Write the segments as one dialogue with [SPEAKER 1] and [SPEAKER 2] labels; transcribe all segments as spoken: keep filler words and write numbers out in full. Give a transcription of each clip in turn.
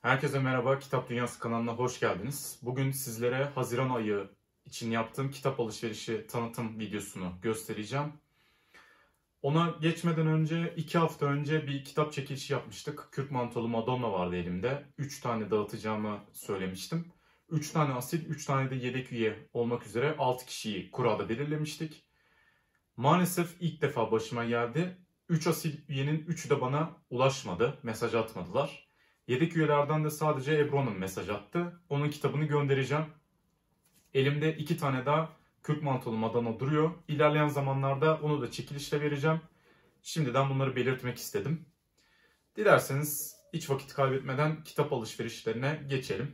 [SPEAKER 1] Herkese merhaba, Kitap Dünyası kanalına hoş geldiniz. Bugün sizlere Haziran ayı için yaptığım kitap alışverişi tanıtım videosunu göstereceğim. Ona geçmeden önce, iki hafta önce bir kitap çekilişi yapmıştık. Kürk Mantolu Madonna vardı elimde. üç tane dağıtacağımı söylemiştim. üç tane asil, üç tane de yedek üye olmak üzere altı kişiyi kurada belirlemiştik. Maalesef ilk defa başıma geldi. üç asil üyenin üçü de bana ulaşmadı, mesaj atmadılar. Yedek üyelerden de sadece Ebru Hanım mesaj attı. Onun kitabını göndereceğim. Elimde iki tane daha Kürk Mantolu Madonna duruyor. İlerleyen zamanlarda onu da çekilişle vereceğim. Şimdiden bunları belirtmek istedim. Dilerseniz hiç vakit kaybetmeden kitap alışverişlerine geçelim.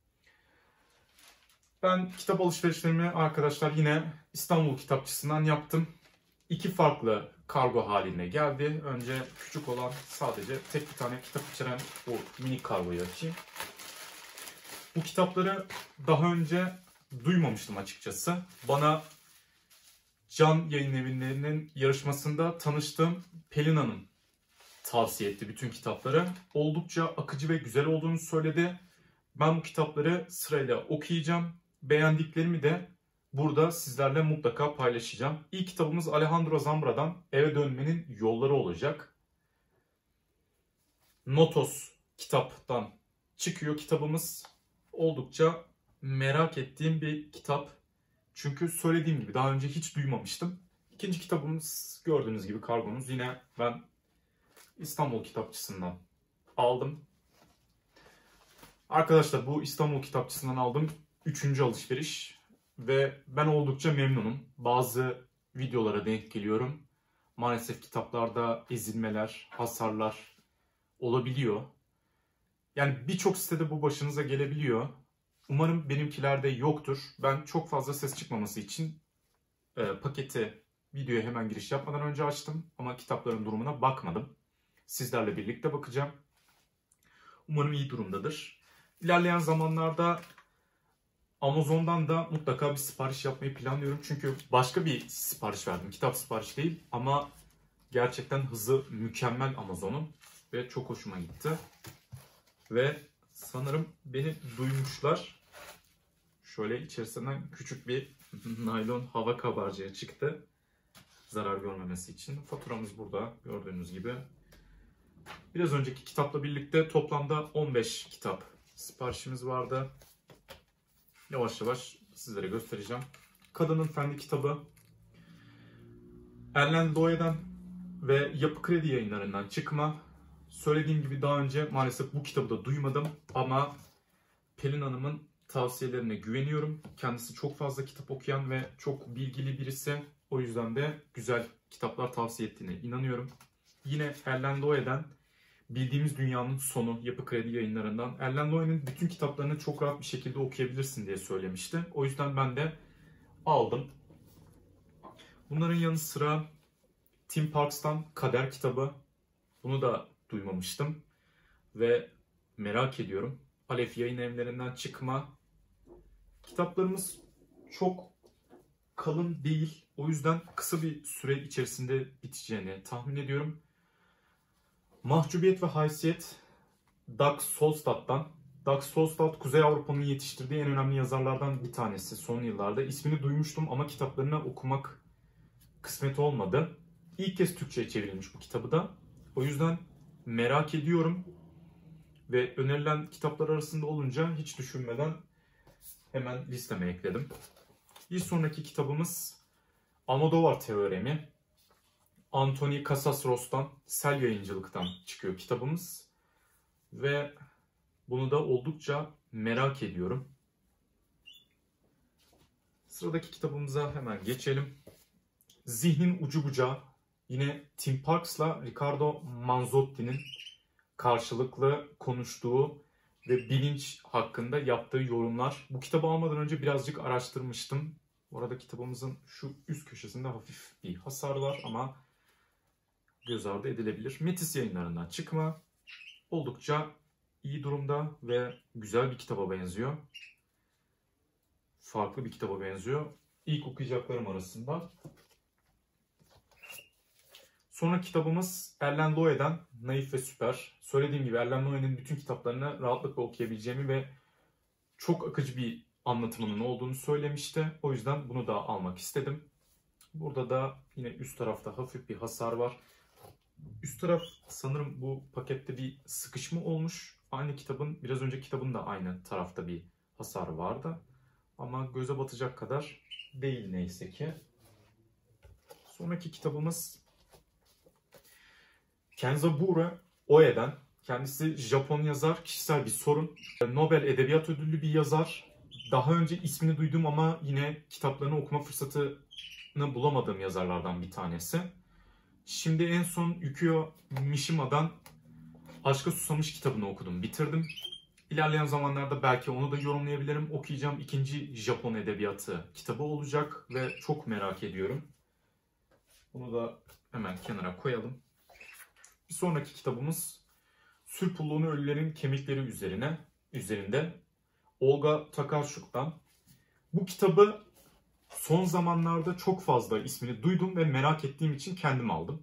[SPEAKER 1] Ben kitap alışverişlerimi arkadaşlar yine İstanbul Kitapçısı'ndan yaptım. İki farklı kargo haline geldi. Önce küçük olan sadece tek bir tane kitap içeren bu mini kargoyu açayım. Bu kitapları daha önce duymamıştım açıkçası. Bana Can Yayın Evi'nin yarışmasında tanıştığım Pelin Hanım tavsiye etti bütün kitapları. Oldukça akıcı ve güzel olduğunu söyledi. Ben bu kitapları sırayla okuyacağım. Beğendiklerimi de burada sizlerle mutlaka paylaşacağım. İlk kitabımız Alejandro Zambra'dan Eve Dönmenin Yolları olacak. Notos kitaptan çıkıyor kitabımız. Oldukça merak ettiğim bir kitap. Çünkü söylediğim gibi daha önce hiç duymamıştım. İkinci kitabımız gördüğünüz gibi kargomuz. Yine ben İstanbul Kitapçısı'ndan aldım. Arkadaşlar bu İstanbul Kitapçısı'ndan aldığım üçüncü alışveriş. Ve ben oldukça memnunum. Bazı videolara denk geliyorum. Maalesef kitaplarda ezilmeler, hasarlar olabiliyor. Yani birçok sitede bu başınıza gelebiliyor. Umarım benimkilerde yoktur. Ben çok fazla ses çıkmaması için e, paketi videoya hemen giriş yapmadan önce açtım. Ama kitapların durumuna bakmadım. Sizlerle birlikte bakacağım. Umarım iyi durumdadır. İlerleyen zamanlarda Amazon'dan da mutlaka bir sipariş yapmayı planlıyorum. Çünkü başka bir sipariş verdim. Kitap sipariş değil ama gerçekten hızı mükemmel Amazon'un. Ve çok hoşuma gitti. Ve sanırım beni duymuşlar. Şöyle içerisinden küçük bir naylon hava kabarcığı çıktı. Zarar görmemesi için. Faturamız burada gördüğünüz gibi. Biraz önceki kitapla birlikte toplamda on beş kitap siparişimiz vardı. Yavaş yavaş sizlere göstereceğim. Kadının Fendi kitabı Erlen Loe'den ve Yapı Kredi Yayınları'ndan çıkma. Söylediğim gibi daha önce maalesef bu kitabı da duymadım ama Pelin Hanım'ın tavsiyelerine güveniyorum. Kendisi çok fazla kitap okuyan ve çok bilgili birisi. O yüzden de güzel kitaplar tavsiye ettiğine inanıyorum. Yine Erlen Loe'den Bildiğimiz Dünyanın Sonu Yapı Kredi Yayınları'ndan. Erlen Loe'nin bütün kitaplarını çok rahat bir şekilde okuyabilirsin diye söylemişti. O yüzden ben de aldım. Bunların yanı sıra Tim Parks'tan Kader kitabı. Bunu da duymamıştım ve merak ediyorum. Aleph Yayın Evlerinden çıkma. Kitaplarımız çok kalın değil. O yüzden kısa bir süre içerisinde biteceğini tahmin ediyorum. Mahcubiyet ve Haysiyet Dag Solstad'dan. Dag Solstad, Kuzey Avrupa'nın yetiştirdiği en önemli yazarlardan bir tanesi son yıllarda. İsmini duymuştum ama kitaplarını okumak kısmet olmadı. İlk kez Türkçe'ye çevrilmiş bu kitabı da. O yüzden merak ediyorum. Ve önerilen kitaplar arasında olunca hiç düşünmeden hemen listeme ekledim. Bir sonraki kitabımız Almodovar Teoremi. Anthony Casasros'tan, Sel Yayıncılık'tan çıkıyor kitabımız. Ve bunu da oldukça merak ediyorum. Sıradaki kitabımıza hemen geçelim. Zihnin Ucu Bucağı. Yine Tim Parks'la Riccardo Manzotti'nin karşılıklı konuştuğu ve bilinç hakkında yaptığı yorumlar. Bu kitabı almadan önce birazcık araştırmıştım. Bu arada kitabımızın şu üst köşesinde hafif bir hasar var ama göz ardı edilebilir. Metis Yayınları'ndan çıkma. Oldukça iyi durumda ve güzel bir kitaba benziyor. Farklı bir kitaba benziyor. İlk okuyacaklarım arasında. Sonra kitabımız Erlen Loe'den Naif ve Süper. Söylediğim gibi Erlen Loe'nin bütün kitaplarını rahatlıkla okuyabileceğimi ve çok akıcı bir anlatımının olduğunu söylemişti. O yüzden bunu da almak istedim. Burada da yine üst tarafta hafif bir hasar var. Üst taraf sanırım bu pakette bir sıkışma olmuş. Aynı kitabın, biraz önceki kitabın da aynı tarafta bir hasar vardı. Ama göze batacak kadar değil neyse ki. Sonraki kitabımız Kenzaburo Oe'den. Kendisi Japon yazar, kişisel bir sorun. Nobel Edebiyat Ödüllü bir yazar. Daha önce ismini duydum ama yine kitaplarını okuma fırsatını bulamadığım yazarlardan bir tanesi. Şimdi en son Yukio Mishima'dan Aşka Susamış kitabını okudum, bitirdim. İlerleyen zamanlarda belki onu da yorumlayabilirim. Okuyacağım ikinci Japon edebiyatı kitabı olacak ve çok merak ediyorum. Bunu da hemen kenara koyalım. Bir sonraki kitabımız Sürpulluğunu Ölülerin Kemikleri üzerine üzerinde Olga Tokarczuk'tan. Bu kitabı son zamanlarda çok fazla ismini duydum ve merak ettiğim için kendim aldım.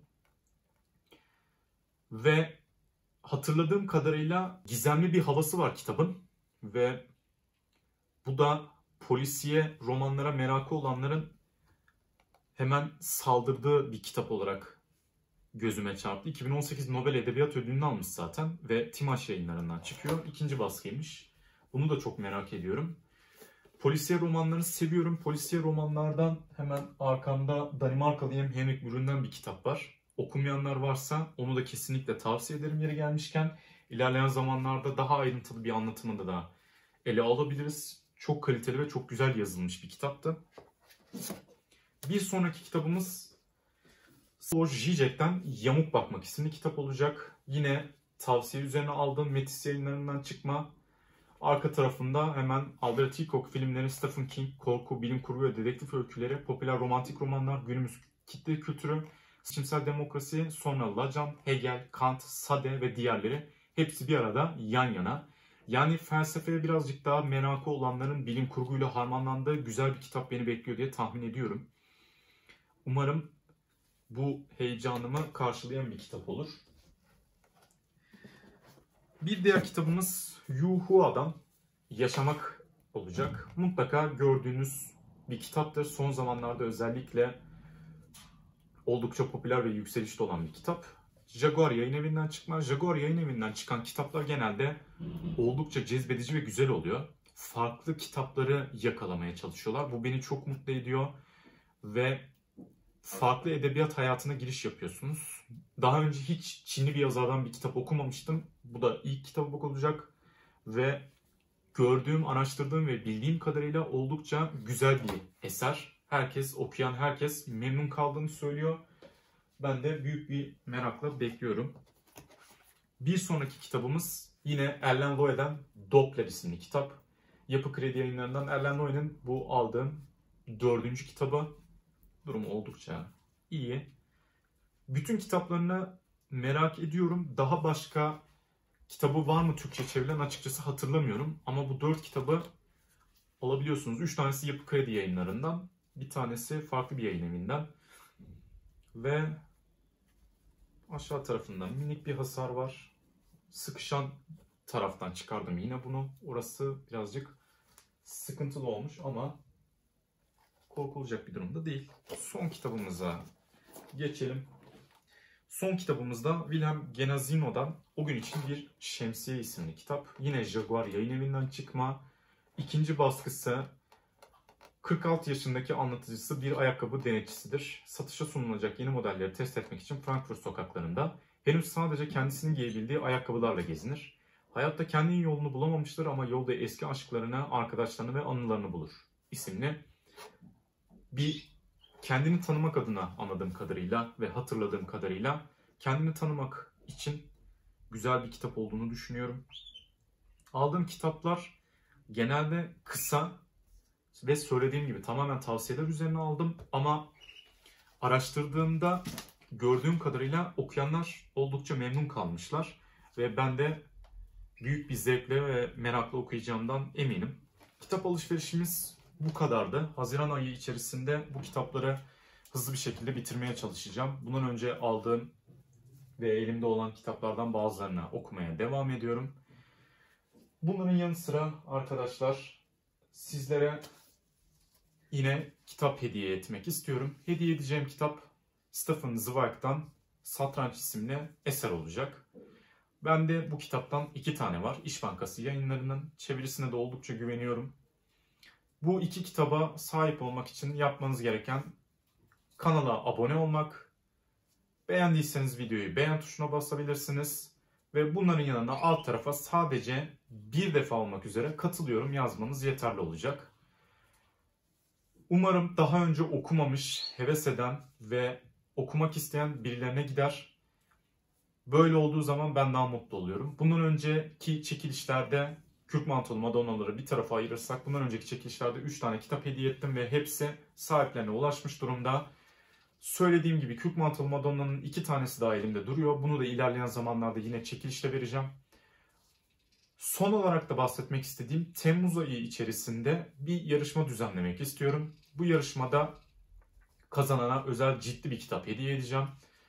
[SPEAKER 1] Ve hatırladığım kadarıyla gizemli bir havası var kitabın ve bu da polisiye romanlara merakı olanların hemen saldırdığı bir kitap olarak gözüme çarptı. iki bin on sekiz Nobel Edebiyat Ödülünü almış zaten ve Timaş Yayınları'ndan çıkıyor. İkinci baskıymış. Bunu da çok merak ediyorum. Polisiye romanları seviyorum. Polisiye romanlardan hemen arkamda Danimarkalı Henrik Mürren'den bir kitap var. Okumayanlar varsa onu da kesinlikle tavsiye ederim yeri gelmişken. İlerleyen zamanlarda daha ayrıntılı bir anlatımını da ele alabiliriz. Çok kaliteli ve çok güzel yazılmış bir kitaptı. Bir sonraki kitabımız Slavoj Žižek'ten Yamuk Bakmak isimli kitap olacak. Yine tavsiye üzerine aldığım Metis Yayınları'ndan çıkma. Arka tarafında hemen Albert Hitchcock filmleri, Stephen King, korku, bilim kurgu ve dedektif öyküleri, popüler romantik romanlar, günümüz kitle kültürü, seçimsel demokrasi, sonra Lacan, Hegel, Kant, Sade ve diğerleri hepsi bir arada yan yana. Yani felsefeye birazcık daha merakı olanların bilim kurguyla harmanlandığı güzel bir kitap beni bekliyor diye tahmin ediyorum. Umarım bu heyecanımı karşılayan bir kitap olur. Bir diğer kitabımız Yu Hua'dan Yaşamak olacak. Mutlaka gördüğünüz bir kitaptır. Son zamanlarda özellikle oldukça popüler ve yükselişte olan bir kitap. Jaguar Yayın Evi'nden çıkma. Jaguar Yayın Evi'nden çıkan kitaplar genelde oldukça cezbedici ve güzel oluyor. Farklı kitapları yakalamaya çalışıyorlar. Bu beni çok mutlu ediyor ve farklı edebiyat hayatına giriş yapıyorsunuz. Daha önce hiç Çinli bir yazardan bir kitap okumamıştım. Bu da ilk kitap olacak ve gördüğüm, araştırdığım ve bildiğim kadarıyla oldukça güzel bir eser. Herkes, okuyan herkes memnun kaldığını söylüyor. Ben de büyük bir merakla bekliyorum. Bir sonraki kitabımız yine Erlen Loe'den Doppler isimli kitap. Yapı Kredi Yayınları'ndan Erlen Loe'nin bu aldığım dördüncü kitabı. Durumu oldukça iyi. Bütün kitaplarını merak ediyorum. Daha başka kitabı var mı Türkçe çevrilen açıkçası hatırlamıyorum. Ama bu dört kitabı alabiliyorsunuz. Üç tanesi Yapı Kredi Yayınları'ndan. Bir tanesi farklı bir yayın evinden. Ve aşağı tarafında minik bir hasar var. Sıkışan taraftan çıkardım yine bunu. Orası birazcık sıkıntılı olmuş ama korkulacak bir durumda değil. Son kitabımıza geçelim. Son kitabımızda Wilhelm Genazino'dan O Gün İçin Bir Şemsiye isimli kitap. Yine Jaguar Yayın Evi'nden çıkma. İkinci baskısı kırk altı yaşındaki anlatıcısı bir ayakkabı denetçisidir. Satışa sunulacak yeni modelleri test etmek için Frankfurt sokaklarında henüz sadece kendisinin giyebildiği ayakkabılarla gezinir. Hayatta kendinin yolunu bulamamıştır ama yolda eski aşklarını, arkadaşlarını ve anılarını bulur isimli bir kendini tanımak adına anladığım kadarıyla ve hatırladığım kadarıyla kendini tanımak için güzel bir kitap olduğunu düşünüyorum. Aldığım kitaplar genelde kısa ve söylediğim gibi tamamen tavsiyeler üzerine aldım ama araştırdığımda gördüğüm kadarıyla okuyanlar oldukça memnun kalmışlar ve ben de büyük bir zevkle ve merakla okuyacağımdan eminim. Kitap alışverişimiz bu kadardı. Haziran ayı içerisinde bu kitapları hızlı bir şekilde bitirmeye çalışacağım. Bundan önce aldığım ve elimde olan kitaplardan bazılarını okumaya devam ediyorum. Bunların yanı sıra arkadaşlar sizlere yine kitap hediye etmek istiyorum. Hediye edeceğim kitap Stefan Zweig'dan Satranç isimli eser olacak. Bende bu kitaptan iki tane var. İş Bankası Yayınları'nın çevirisine de oldukça güveniyorum. Bu iki kitaba sahip olmak için yapmanız gereken kanala abone olmak. Beğendiyseniz videoyu beğen tuşuna basabilirsiniz. Ve bunların yanına alt tarafa sadece bir defa olmak üzere katılıyorum yazmanız yeterli olacak. Umarım daha önce okumamış, heves eden ve okumak isteyen birilerine gider. Böyle olduğu zaman ben daha mutlu oluyorum. Bundan önceki çekilişlerde Kürk Mantolu Madonnaları bir tarafa ayırırsak bundan önceki çekilişlerde üç tane kitap hediye ettim ve hepsi sahiplerine ulaşmış durumda. Söylediğim gibi Kürk Mantolu Madonna'nın iki tanesi daha elimde duruyor. Bunu da ilerleyen zamanlarda yine çekilişle vereceğim. Son olarak da bahsetmek istediğim Temmuz ayı içerisinde bir yarışma düzenlemek istiyorum. Bu yarışmada kazanana özel ciddi bir kitap hediye edeceğim.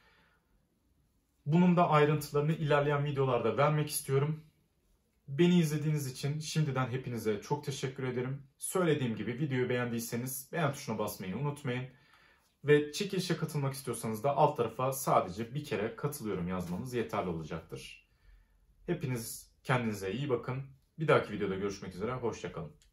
[SPEAKER 1] Bunun da ayrıntılarını ilerleyen videolarda vermek istiyorum. Beni izlediğiniz için şimdiden hepinize çok teşekkür ederim. Söylediğim gibi videoyu beğendiyseniz beğen tuşuna basmayı unutmayın. Ve çekilişe katılmak istiyorsanız da alt tarafa sadece bir kere katılıyorum yazmanız yeterli olacaktır. Hepiniz kendinize iyi bakın. Bir dahaki videoda görüşmek üzere. Hoşça kalın.